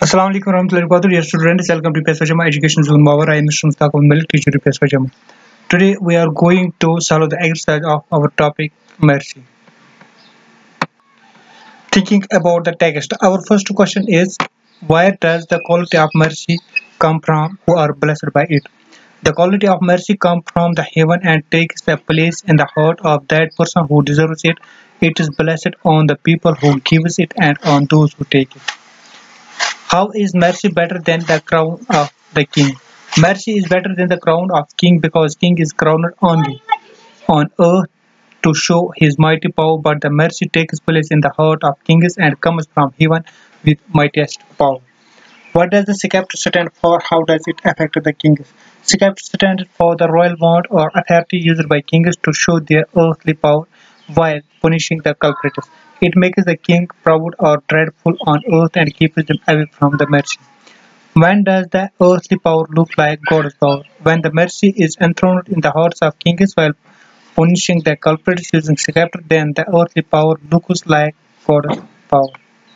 Assalamu alaikum warahmatullahi wabarakatuh. Dear students, welcome to Peswajama Education Zone Power. I am Mr. Mustaq Malik, teacher of Peswajama. Today we are going to solve the exercise of our topic mercy. Thinking about the text, our first question is, where does the quality of mercy come from who are blessed by it? The quality of mercy comes from the heaven and takes the place in the heart of that person who deserves it. It is blessed on the people who gives it and on those who take it. How is mercy better than the crown of the king? Mercy is better than the crown of king because king is crowned only on earth to show his mighty power, but the mercy takes place in the heart of kings and comes from heaven with mightiest power. What does the scepter stand for? How does it affect the kings? Scepter stands for the royal wand or authority used by kings to show their earthly power while punishing the culprits. It makes the king proud or dreadful on earth and keeps them away from the mercy. When does the earthly power look like God's power? When the mercy is enthroned in the hearts of kings while punishing the culprits using scepter, then the earthly power looks like God's power.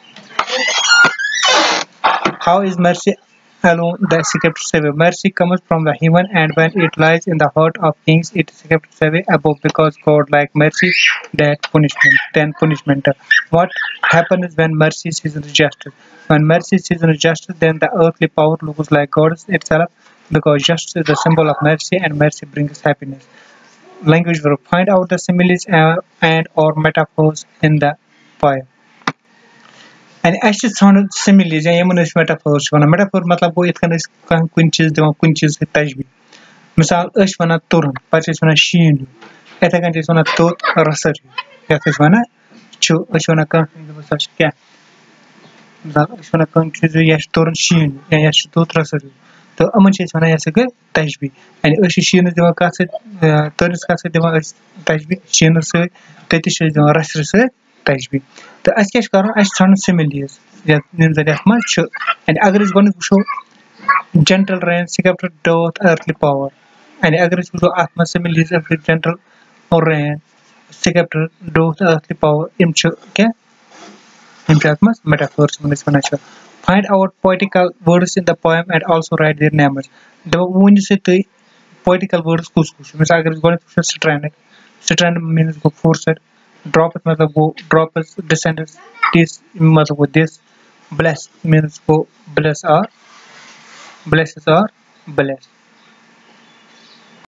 How is mercy alone the scepter savior? Mercy comes from the heaven, and when it lies in the heart of kings, it is scepter savior above because God like mercy than punishment. What happens when mercy seasons justice? When mercy seasons justice, then the earthly power looks like God itself because justice is the symbol of mercy, and mercy brings happiness. Language verb: find out the similes and or metaphors in the poem. And actually sound similar या यमन इस metaphor छ वना metaphor मतलब गो इथ कन कुन चीज दिवन कुन चीज से तजबी मिसाल अश वना तुरन पछ इस वना शीन एथा कन इस वना तोत रसर या इस वना छु अश वना कन मिसाल क्या मिसाल अश वना कन चीज या तुरन शीन या तोत रसर तो अमन छ इस वना या से तजबी यानी अश शीन दिवन का से तुरन का से दिवन तजबी शीन से तति छ दिवन रसर से तजबी तो अस क्या करो अस छन सिमिलियस या निम्न म छ एंड अगर इस गन वुशो gentle rain scepter doth earthly power and अगर इस वुशो आत्मा सिमिलियस ऑफ gentle और rain scepter doth earthly power इम छ क्या इम छ आत्मा metaphors मन इस वना छ find out poetical words in the poem and also write their names the वन से त poetical words कुछ मिसाल अगर इस गन वुशो strand means go force drop मतलब वो drop is descendants this मतलब वो this bless means वो bless or blesses or bless